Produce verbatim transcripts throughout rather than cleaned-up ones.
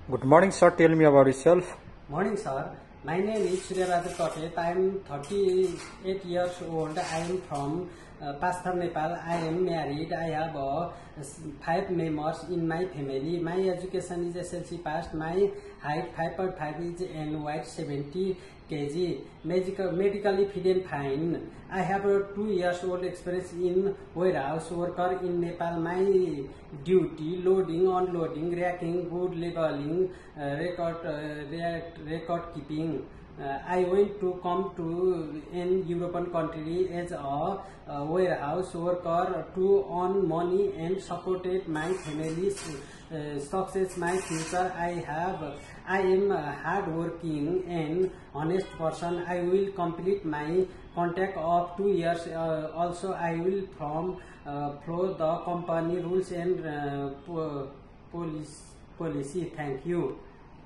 Good morning, sir. Tell me about yourself. Morning, sir. My name is Surya Bahadur Katet. I am thirty-eight years old. I am from uh, Pasthar, Nepal. I am married. I have uh, five members in my family. My education is S L C passed. My height five point five is and weight seventy kilograms. Medical, medically fit and fine. I have a two years old experience in warehouse worker in Nepal. My duty: loading, unloading, racking, good labeling, uh, record, uh, record keeping. Uh, I went to come to an European country as a uh, warehouse worker to earn money and supported my family's uh, success, my future. I have, I am a hardworking and honest person. I will complete my contract of two years. Uh, also, I will from uh, follow the company rules and uh, po police policy. Thank you.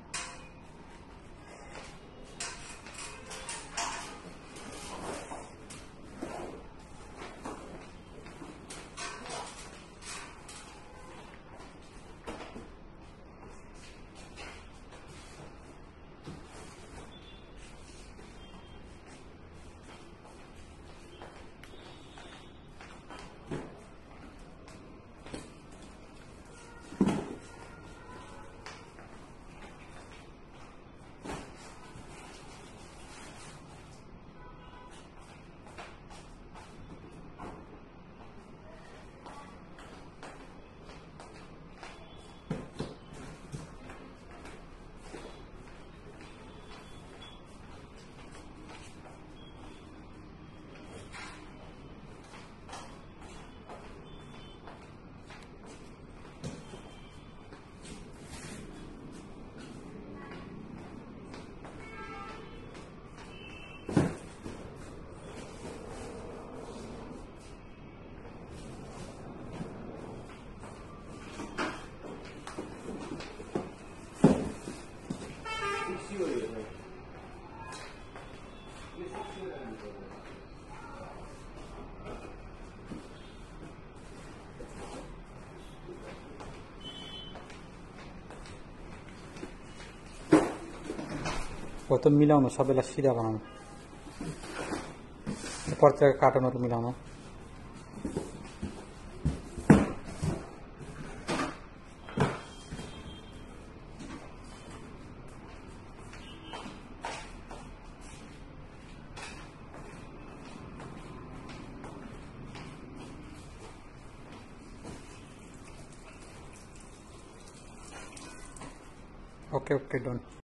हो त मिलाउनु सबैलाई सिधा बनाउनु प्रत्येक कार्टनहरु मिलाउनु okay okay done